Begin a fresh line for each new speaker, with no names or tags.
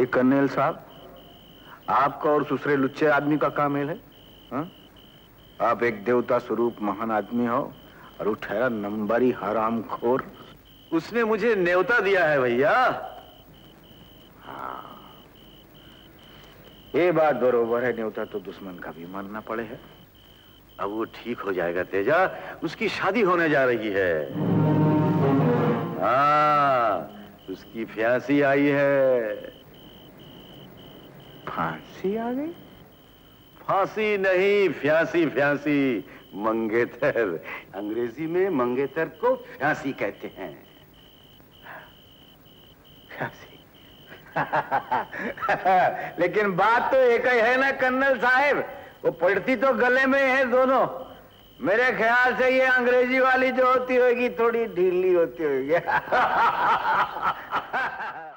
ये कर्नल साहब, आपका और दूसरे लुच्चे आदमी का क्या मेल है? हा? आप एक देवता स्वरूप महान आदमी हो और वो ठहरा नंबरी हरामखोर।
उसने मुझे न्योता दिया है भैया।
हाँ, ये बात बरोबर है, न्योता तो दुश्मन का भी मानना पड़े है।
अब वो ठीक हो जाएगा तेजा, उसकी शादी होने जा रही है। हाँ, उसकी फ्यांसी आई है।
फांसी आ गई?
फांसी नहीं, फ्यांसी फ्यांसी, मंगेतर। अंग्रेजी में मंगेतर को फ्यांसी कहते हैं।
फ्यांसी। लेकिन बात तो एक ही है ना कर्नल साहब, वो पड़ती तो गले में है दोनों। मेरे ख्याल से ये अंग्रेजी वाली जो होती होगी थोड़ी ढीली होती होगी।